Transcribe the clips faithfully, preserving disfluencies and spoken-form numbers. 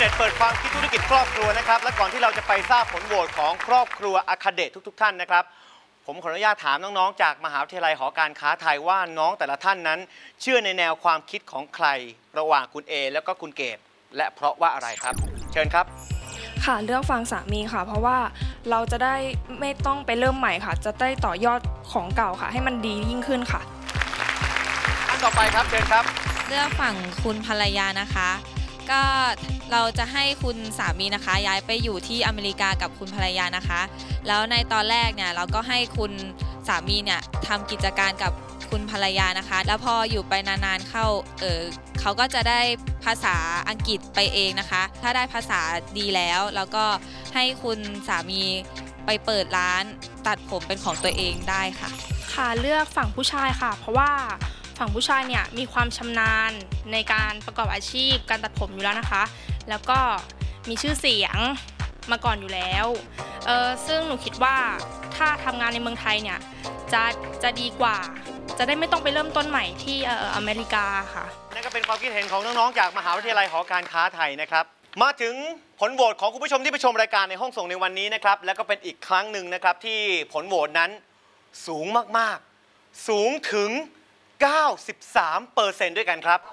จเปิดความคิดธุรกิจครอบครัวนะครับและก่อนที่เราจะไปทราบผลโหวตของครอบครัวอะคาเดะทุกๆท่านนะครับผมขออนุญาตถามน้องๆจากมหาวิทยาลัยหอการค้าไทยว่าน้องแต่ละท่านนั้นเชื่อในแนวความคิดของใครระหว่างคุณเอแล้วก็คุณเกดและเพราะว่าอะไรครับเชิญครับค่ะเลือกฟังสามีค่ะเพราะว่าเราจะได้ไม่ต้องไปเริ่มใหม่ค่ะจะได้ต่อยอดของเก่าค่ะให้มันดียิ่งขึ้นค่ะอันต่อไปครับเชิญครับเลือกฝั่งคุณภรรยานะคะก็เราจะให้คุณสามีนะคะย้ายไปอยู่ที่อเมริกากับคุณภรรยานะคะแล้วในตอนแรกเนี่ยเราก็ให้คุณสามีเนี่ยทำกิจการกับคุณภรรยานะคะแล้วพออยู่ไปนานๆเข้าเออเขาก็จะได้ภาษาอังกฤษไปเองนะคะถ้าได้ภาษาดีแล้วแล้วก็ให้คุณสามีไปเปิดร้านตัดผมเป็นของตัวเองได้ค่ะค่ะเลือกฝั่งผู้ชายค่ะเพราะว่าฝั่งผู้ชายเนี่ยมีความชำนาญในการประกอบอาชีพการตัดผมอยู่แล้วนะคะแล้วก็มีชื่อเสียงมาก่อนอยู่แล้วเออซึ่งหนูคิดว่าถ้าทำงานในเมืองไทยเนี่ยจะจะดีกว่าจะได้ไม่ต้องไปเริ่มต้นใหม่ที่เอออเมริกาค่ะนั่นก็เป็นความคิดเห็นของน้องๆจากมหาวิทยาลัยหอการค้าไทยนะครับมาถึงผลโหวตของคุณผู้ชมที่ไปชมรายการในห้องส่งในวันนี้นะครับแล้วก็เป็นอีกครั้งหนึ่งนะครับที่ผลโหวตนั้นสูงมากๆสูงถึงเก้าสิบสามเปอร์เซ็นต์ ด้วยกันครับ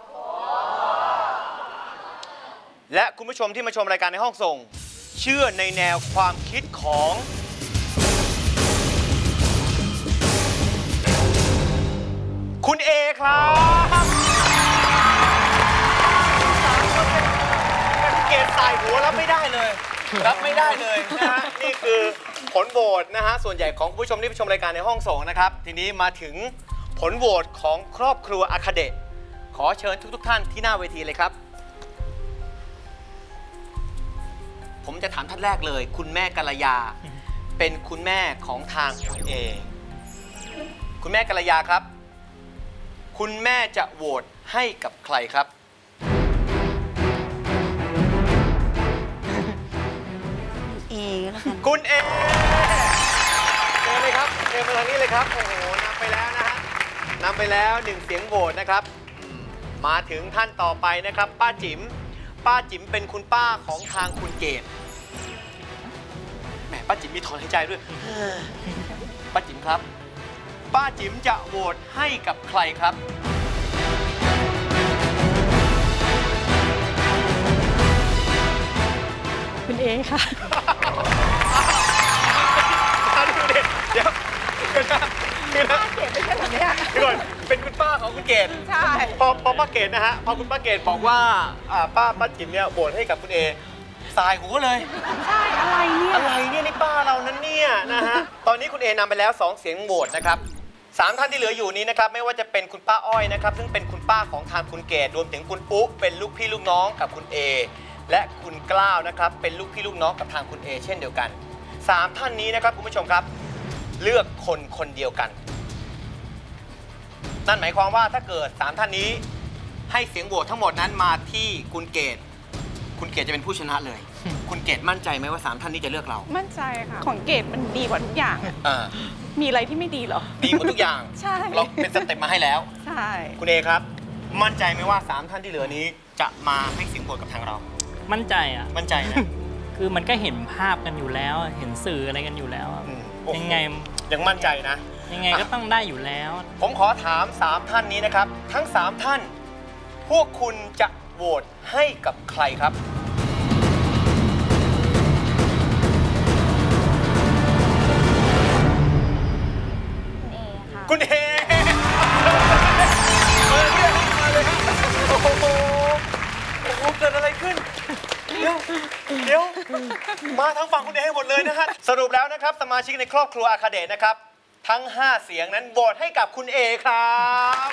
และคุณผู้ชมที่มาชมรายการในห้องส่งเชื่อในแนวความคิดของคุณเอครับเกตใส่หัวรับไม่ได้เลยรับไม่ได้เลยนะฮะนี่คือผลโหวตนะฮะส่วนใหญ่ของคุณผู้ชมที่ไปชมรายการในห้องส่งนะครับทีนี้มาถึงผลโหวตของครอบครัวอะคาเดะขอเชิญทุกๆท่านที่หน้าเวทีเลยครับผมจะถามท่านแรกเลยคุณแม่กัลยาเป็นคุณแม่ของทางคุณเอคุณแม่กัลยาครับคุณแม่จะโหวตให้กับใครครับเอแล้วกันคุณเอเชิญเลยครับเชิญมาทางนี้เลยครับโอ้โหนำไปแล้วนะฮะนำไปแล้วหนึ่งเสียงโหวตนะครับมาถึงท่านต่อไปนะครับป้าจิ๋มป้าจิ๋มเป็นคุณป้าของทางคุณเกดแหมป้าจิ๋มมีถอนหายใจด้วยป้าจิ๋มครับป้าจิ๋มจะโหวตให้กับใครครับคุณเอค่ะเดี๋ยวคือนะคือนะเกดไม่ใช่แบบนี้ก่อนเป็นคุณป้าของคุณเกดใช่พอพอป้าเกดนะฮะพอคุณป้าเกดบอกว่าป้าป้าจิ๋มเนี่ยโหวตให้กับคุณเอสายหัวเลยใช่อะไรเนี่ยอะไรเนี่ยนี่ป้าเรานั้นเนี่ยนะฮะตอนนี้คุณเอนำไปแล้วสองเสียงโหวตนะครับสามท่านที่เหลืออยู่นี้นะครับไม่ว่าจะเป็นคุณป้าอ้อยนะครับซึ่งเป็นคุณป้าของทางคุณเกดรวมถึงคุณปุ๊เป็นลูกพี่ลูกน้องกับคุณเอและคุณกล้าวนะครับเป็นลูกพี่ลูกน้องกับทางคุณเอเช่นเดียวกันสามท่านนี้นะครับคุณผู้ชมครับเลือกคนคนเดียวกันนั่นหมายความว่าถ้าเกิดสามท่านนี้ให้เสียงโหวตทั้งหมดนั้นมาที่คุณเกดคุณเกดจะเป็นผู้ชนะเลยคุณเกดมั่นใจไหมว่าสามท่านนี้จะเลือกเรามั่นใจค่ะของเกดมันดีกว่าทุกอย่างมีอะไรที่ไม่ดีหรอดีหมดทุกอย่างใช่เราเป็นสเต็ปมาให้แล้วใช่คุณเอครับมั่นใจไหมว่าสามท่านที่เหลือนี้จะมาให้เสียงโหวตกับทางเรามั่นใจอ่ะมั่นใจนะคือมันก็เห็นภาพกันอยู่แล้วเห็นสื่ออะไรกันอยู่แล้วยังไงยังมั่นใจนะยังไงก็ต้องได้อยู่แล้วผมขอถามสามท่านนี้นะครับทั้งสามท่านพวกคุณจะโหวตให้กับใครครับคุณเอมาเลยมาเลยโอ้โหโอ้โหเกิดอะไรขึ้นเดี๋ยวเดี๋ยวมาทางฝั่งคุณเอหมดเลยนะฮะสรุปแล้วนะครับสมาชิกในครอบครัวอะคาเดะนะครับทั้งห้าเสียงนั้นโหวตให้กับคุณเอครับ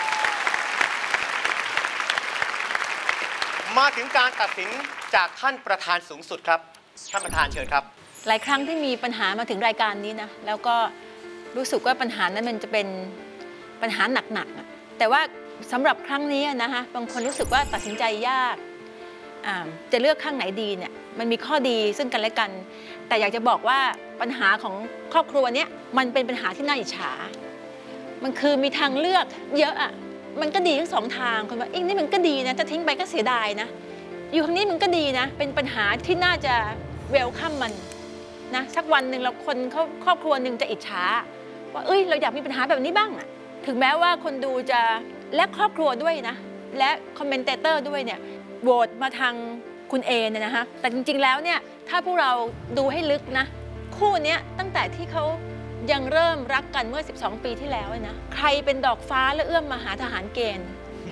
มาถึงการตัดสินจากท่านประธานสูงสุดครับท่านประธานเชิญครับหลายครั้งที่มีปัญหามาถึงรายการนี้นะแล้วก็รู้สึกว่าปัญหานั้นมันจะเป็นปัญหาหนักๆแต่ว่าสำหรับครั้งนี้นะคะบางคนรู้สึกว่าตัดสินใจยากจะเลือกข้างไหนดีเนี่ยมันมีข้อดีซึ่งกันและกันแต่อยากจะบอกว่าปัญหาของครอบครัวนี้มันเป็นปัญหาที่น่าอิจฉามันคือมีทางเลือกเยอะอ่ะมันก็ดีทั้งสองทางคนว่าเอ๊ะนี่มันก็ดีนะถ้าทิ้งไปก็เสียดายนะอยู่ทางนี้มันก็ดีนะเป็นปัญหาที่น่าจะเวลคัมมันนะสักวันหนึ่งเราคนเขาครอบครัวหนึ่งจะอิจฉาว่าเอ้ยเราอยากมีปัญหาแบบนี้บ้างอะถึงแม้ว่าคนดูจะและครอบครัวด้วยนะและคอมเมนเตเตอร์ด้วยเนี่ยโหวตมาทางคุณเอเนี่ยนะคะแต่จริงๆแล้วเนี่ยถ้าพวกเราดูให้ลึกนะคู่นี้ตั้งแต่ที่เขายังเริ่มรักกันเมื่อสิบสองปีที่แล้วนะใครเป็นดอกฟ้าและเอื้อมมาหาทหารเกณฑ์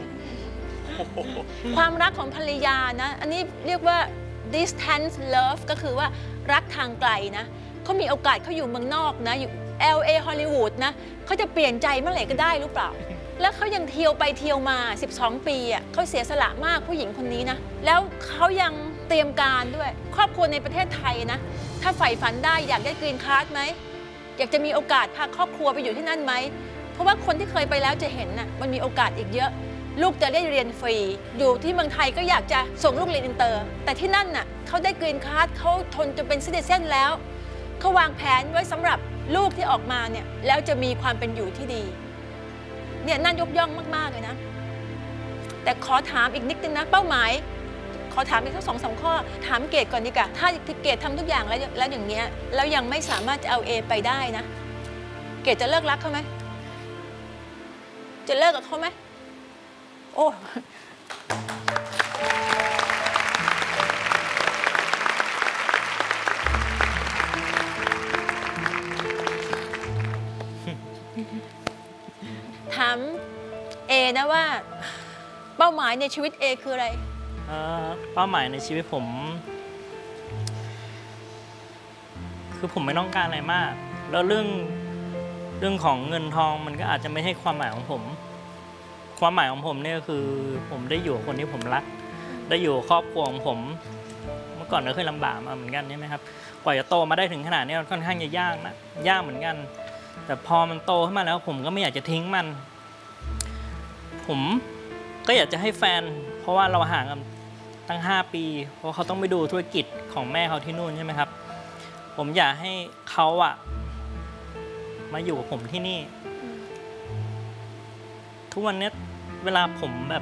ความรักของภรรยานะอันนี้เรียกว่า distance love ก็คือว่ารักทางไกลนะเขามีโอกาสเขาอยู่เมืองนอกนะอยู่ แอล เอ ฮอลลีวูดนะเขาจะเปลี่ยนใจเมื่อไหร่ก็ได้หรือเปล่าแล้วเขายังเที่ยวไปเที่ยวมาสิบสองปีอ่ะเขาเสียสละมากผู้หญิงคนนี้นะแล้วเขายังเตรียมการด้วยครอบครัวในประเทศไทยนะถ้าใฝ่ฝันได้อยากได้กรีนการ์ดไหมอยากจะมีโอกาสพาครอบครัวไปอยู่ที่นั่นไหมเพราะว่าคนที่เคยไปแล้วจะเห็นน่ะมันมีโอกาสอีกเยอะลูกจะได้เรียนฟรีอยู่ที่เมืองไทยก็อยากจะส่งลูกเรียนอินเตอร์แต่ที่นั่นน่ะเขาได้กรีนการ์ดเขาทนจะเป็นซิติเซนแล้วเขาวางแผนไว้สำหรับลูกที่ออกมาเนี่ยแล้วจะมีความเป็นอยู่ที่ดีเนี่ยนั่นยกย่องมากๆเลยนะแต่ขอถามอีกนิดนึงนะเป้าหมายขอถามอีกทั้งสองสามข้อถามเกรดก่อนดีกว่าถ้าเกรดทำทุกอย่างแล้วแล้วอย่างเงี้ยแล้วยังไม่สามารถจะเอา A ไปได้นะเกรดจะเลิกรักเขาไหมจะเลิกกับเขาไหมโอ้ถามเอนะว่าเป้าหมายในชีวิตเอคืออะไรเป้าหมายในชีวิตผมคือผมไม่ต้องการอะไรมากแล้วเรื่องเรื่องของเงินทองมันก็อาจจะไม่ใช่ความหมายของผมความหมายของผมเนี่ยคือผมได้อยู่กับคนที่ผมรักได้อยู่กับครอบครัวของผมเมื่อก่อนก็เคยลำบากมาเหมือนกันใช่ไหมครับกว่าจะโตมาได้ถึงขนาดนี้มันค่อนข้างจะยากนะยากเหมือนกันแต่พอมันโตขึ้นมาแล้วผมก็ไม่อยากจะทิ้งมันผมก็อยากจะให้แฟนเพราะว่าเราห่างกันตั้งห้าปีเพราะเขาต้องไปดูธุรกิจของแม่เขาที่นู่นใช่ไหมครับผมอยากให้เขาอะมาอยู่กับผมที่นี่ทุกวันนี้เวลาผมแบบ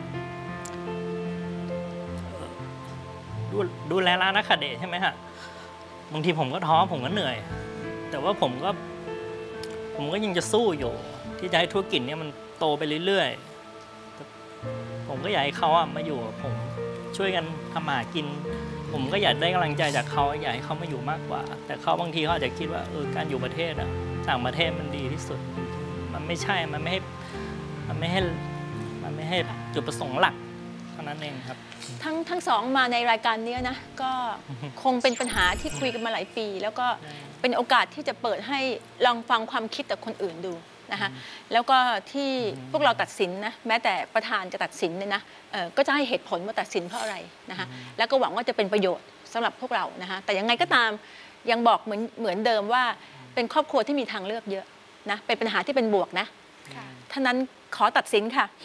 ดูดูแลร้านอาคาเดะใช่ไหมฮะบางทีผมก็ท้อผมก็เหนื่อยแต่ว่าผมก็ผมก็ยังจะสู้อยู่ที่จะให้ธุรกิจนี้มันโตไปเรื่อยๆผมก็อยากให้เขาอะมาอยู่กับผมช่วยกันทำหากินผมก็อยากได้กำลังใจจากเขาอยากให้เขามาอยู่มากกว่าแต่เขาบางทีเขาอาจจะคิดว่าเออการอยู่ประเทศอะต่างประเทศมันดีที่สุดมันไม่ใช่มันไม่ให้มันไม่ให้มันไม่ให้จุดประสงค์หลักเท่านั้นเองครับทั้งทั้งสองมาในรายการนี้นะก็คงเป็นปัญหาที่คุยกันมาหลายปีแล้วก็เป็นโอกาสที่จะเปิดให้ลองฟังความคิดจากคนอื่นดูนะคะแล้วก็ที่พวกเราตัดสินนะแม้แต่ประธานจะตัดสินเนี่ยนะก็จะให้เหตุผลว่าตัดสินเพราะอะไรนะคะแล้วก็หวังว่าจะเป็นประโยชน์สำหรับพวกเรานะคะแต่ยังไงก็ตามยังบอกเหมือนเหมือนเดิมว่าเป็นครอบครัวที่มีทางเลือกเยอะนะเป็นปัญหาที่เป็นบวกนะท่านั้นขอตัดสินค่ะ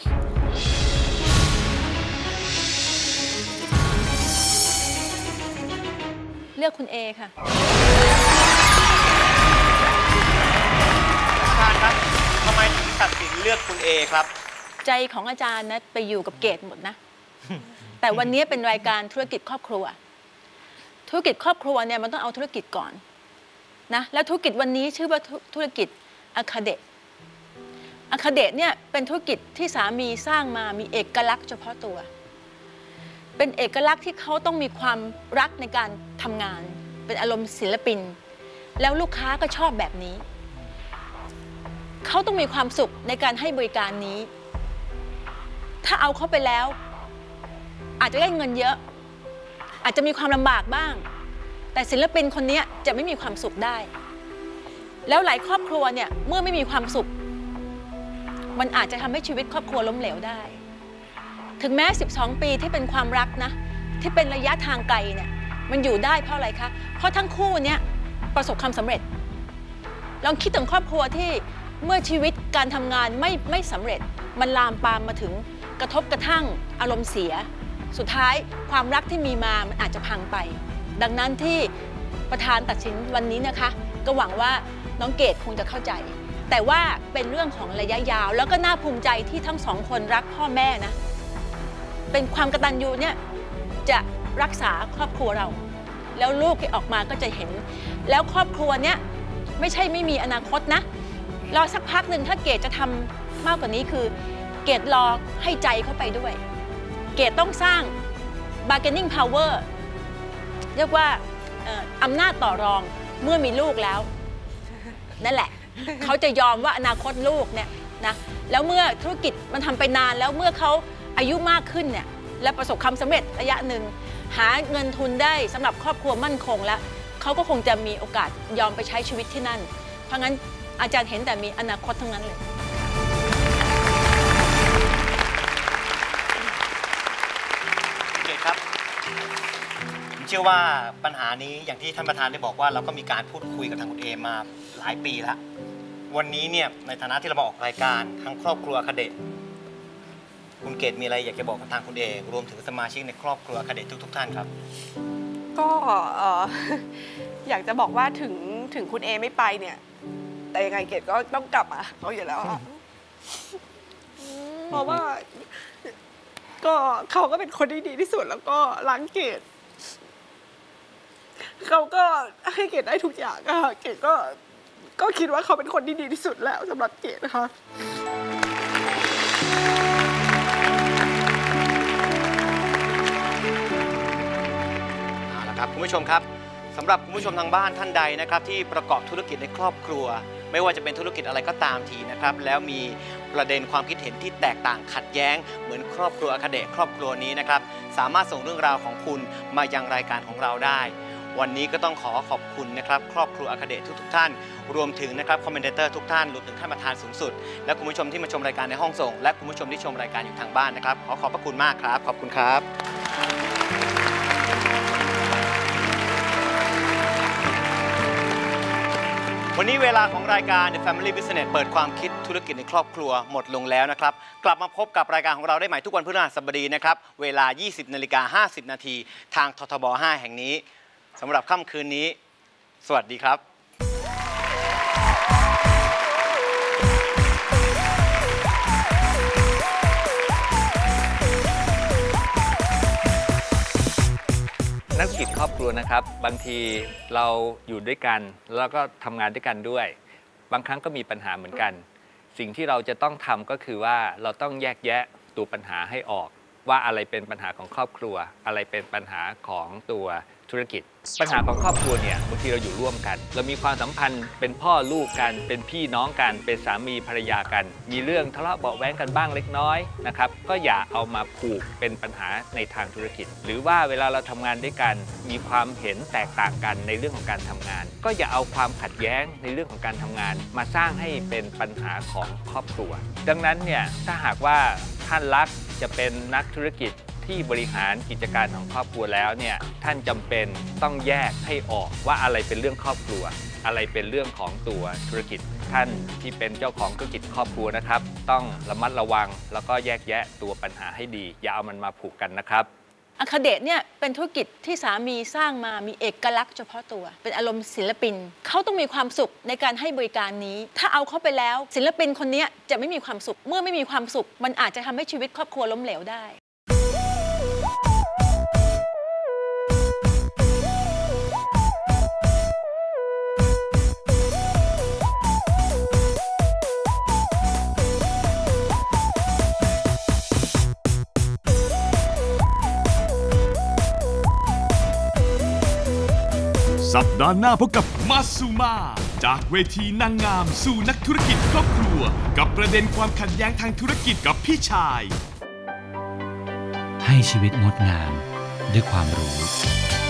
เลือกคุณเอค่ะอาจารย์ครับทำไมถึงตัดสินเลือกคุณเอครับใจของอาจารย์นะไปอยู่กับเกรดหมดนะแต่วันนี้เป็นรายการธุรกิจครอบครัวธุรกิจครอบครัวเนี่ยมันต้องเอาธุรกิจก่อนนะแล้วธุรกิจวันนี้ชื่อว่าธุรกิจอาคาเดะอาคาเดะเนี่ยเป็นธุรกิจที่สามีสร้างมามีเอกลักษณ์เฉพาะตัวเป็นเอกลักษณ์ที่เขาต้องมีความรักในการทำงานเป็นอารมณ์ศิลปินแล้วลูกค้าก็ชอบแบบนี้เขาต้องมีความสุขในการให้บริการนี้ถ้าเอาเขาไปแล้วอาจจะได้เงินเยอะอาจจะมีความลำบากบ้างแต่ศิลปินคนนี้จะไม่มีความสุขได้แล้วหลายครอบครัวเนี่ยเมื่อไม่มีความสุขมันอาจจะทำให้ชีวิตครอบครัวล้มเหลวได้ถึงแม้สิบสองปีที่เป็นความรักนะที่เป็นระยะทางไกลเนี่ยมันอยู่ได้เพราะอะไรคะเพราะทั้งคู่เนี่ยประสบความสำเร็จลองคิดถึงครอบครัวที่เมื่อชีวิตการทำงานไม่ไม่สำเร็จมันลามปามมาถึงกระทบกระทั่งอารมณ์เสียสุดท้ายความรักที่มีมามันอาจจะพังไปดังนั้นที่ประธานตัดสินวันนี้นะคะก็หวังว่าน้องเกดคงจะเข้าใจแต่ว่าเป็นเรื่องของระยะยาวแล้วก็น่าภูมิใจที่ทั้งสองคนรักพ่อแม่นะเป็นความกตัญญูเนี่ยจะรักษาครอบครัวเราแล้วลูกที่ออกมาก็จะเห็นแล้วครอบครัวเนี้ยไม่ใช่ไม่มีอนาคตนะรอสักพักหนึ่งถ้าเกดจะทำมากกว่านี้คือเกดรอให้ใจเข้าไปด้วยเกดต้องสร้าง bargaining power เรียกว่าอำนาจต่อรองเมื่อมีลูกแล้วนั่นแหละเขาจะยอมว่าอนาคตลูกเนี่ยนะแล้วเมื่อธุรกิจมันทำไปนานแล้วเมื่อเขาอายุมากขึ้นเนี่ยและประสบความสำเร็จระยะหนึ่งหาเงินทุนได้สำหรับครอบครัวมั่นคงแล้วเขาก็คงจะมีโอกาสยอมไปใช้ชีวิตที่นั่นเพราะงั้นอาจารย์เห็นแต่มีอนาคตทั้งนั้นเลยเกดครับผมเชื่อว่าปัญหานี้อย่างที่ท่านประธานได้บอกว่าเราก็มีการพูดคุยกับทางคุณเอมาหลายปีแล้ววันนี้เนี่ยในฐานะที่เรามาออกรายการทั้งครอบครัวคเดชคุณเกดมีอะไรอยากจะบอกกับทางคุณเอรวมถึงสมาชิกในครอบครัวคเดชทุกๆท่านครับก็เอ่อ อยากจะบอกว่าถึงถึงคุณเอไม่ไปเนี่ยแต่ยังไงเกดก็ต้องกลับมาเขาอยู่แล้วเพราะว่าก็เขาก็เป็นคนที่ดีที่สุดแล้วก็รักเกดเขาก็ให้เกดได้ทุกอย่างอะเกดก็ก็คิดว่าเขาเป็นคนที่ดีที่สุดแล้วสำหรับเกดนะคะเอาละครับคุณผู้ชมครับสำหรับคุณผู้ชมทางบ้านท่านใดนะครับที่ประกอบธุรกิจในครอบครัวไม่ว่าจะเป็นธุรกิจอะไรก็ตามทีนะครับแล้วมีประเด็นความคิดเห็นที่แตกต่างขัดแย้งเหมือนครอบครัวคเดชครอบครัวนี้นะครับสามารถส่งเรื่องราวของคุณมายังรายการของเราได้วันนี้ก็ต้องขอขอบคุณนะครับครอบครัวคเดชทุกๆท่านรวมถึงนะครับคอมเมนเตอร์ทุกท่านรวมถึงท่านประธานสูงสุดและคุณผู้ชมที่มาชมรายการในห้องส่งและคุณผู้ชมที่ชมรายการอยู่ทางบ้านนะครับขอขอบพระคุณมากครับขอบคุณครับวันนี้เวลาของรายการ The Family Business เปิดความคิดธุรกิจในครอบครัวหมดลงแล้วนะครับกลับมาพบกับรายการของเราได้ใหม่ทุกวันพฤหัสบดีนะครับเวลา ยี่สิบนาฬิกาห้าสิบนาทีทางททบห้าแห่งนี้สำหรับค่ำคืนนี้สวัสดีครับนักธุรกิจครอบครัวนะครับบางทีเราอยู่ด้วยกันแล้วก็ทำงานด้วยกันด้วยบางครั้งก็มีปัญหาเหมือนกันสิ่งที่เราจะต้องทำก็คือว่าเราต้องแยกแยะตัวปัญหาให้ออกว่าอะไรเป็นปัญหาของครอบครัวอะไรเป็นปัญหาของตัวธุรกิจปัญหาของครอบครัวเนี่ยบางทีเราอยู่ร่วมกันเรามีความสัมพันธ์เป็นพ่อลูกกันเป็นพี่น้องกันเป็นสามีภรรยากันมีเรื่องทะเลาะเบาะแว้งกันบ้างเล็กน้อยนะครับก็อย่าเอามาผูกเป็นปัญหาในทางธุรกิจหรือว่าเวลาเราทำงานด้วยกันมีความเห็นแตกต่างกันในเรื่องของการทำงานก็อย่าเอาความขัดแย้งในเรื่องของการทำงานมาสร้างให้เป็นปัญหาของครอบครัวดังนั้นเนี่ยถ้าหากว่าท่านรักจะเป็นนักธุรกิจที่บริหารกิจการของครอบครัวแล้วเนี่ยท่านจำเป็นต้องแยกให้ออกว่าอะไรเป็นเรื่องครอบครัวอะไรเป็นเรื่องของตัวธุรกิจท่านที่เป็นเจ้าของธุรกิจครอบครัวนะครับต้องระมัดระวังแล้วก็แยกแยะตัวปัญหาให้ดีอย่าเอามันมาผูกกันนะครับอคเดชเนี่ยเป็นธุรกิจที่สามีสร้างมามีเอกลักษณ์เฉพาะตัวเป็นอารมณ์ศิลปินเขาต้องมีความสุขในการให้บริการนี้ถ้าเอาเขาไปแล้วศิลปินคนนี้จะไม่มีความสุขเมื่อไม่มีความสุขมันอาจจะทำให้ชีวิตครอบครัวล้มเหลวได้สัปดาห์หน้าพบกับมาซูมาจากเวทีนางงามสู่นักธุรกิจครอบครัวกับประเด็นความขัดแย้งทางธุรกิจกับพี่ชายให้ชีวิตงดงามด้วยความรู้